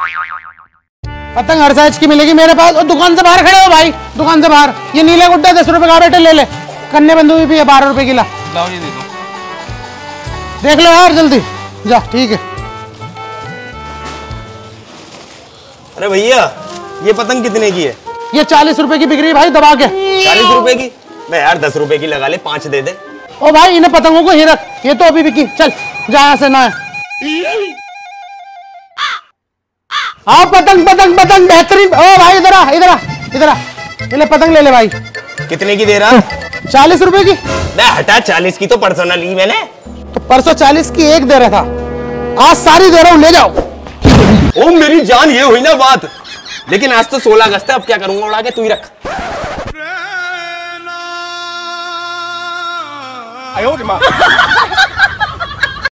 पतंग हर साइज की मिलेगी मेरे पास। और दुकान से बाहर खड़े हो भाई, दुकान से बाहर। ये नीले गुड्डे 10 रुपए का बेटे ले ले। कन्ने बंदूक भी है 12 रुपए किला। लाओ ये दे दो। देख लो यार जल्दी जा। ठीक है। अरे भैया ये पतंग कितने की है? ये 40 रुपए की बिक रही है भाई दबा के। 40 रुपए की? मैं यार 10 रुपए की लगा ले, 5 दे दे। ओ भाई इन्हें पतंगों को ही रख, ये तो अभी बिकी। चल जा यहाँ से ना। हाँ पतंग पतंग पतंग बेहतरीन। ओ भाई इधर आ इधर आ इधर आ। ये ले पतंग ले ले भाई। कितने की दे रहा? 40 रुपए की। मैं हटा, 40 की तो परसों ली मैंने। तो परसों 40 की एक दे रहा था, आज सारी दे रहा हूँ, ले जाओ। ओ मेरी जान, ये हुई ना बात। लेकिन आज तो 16 अगस्त है, अब क्या करूंगा उड़ा के, तू ही रख। आयो रे माँ।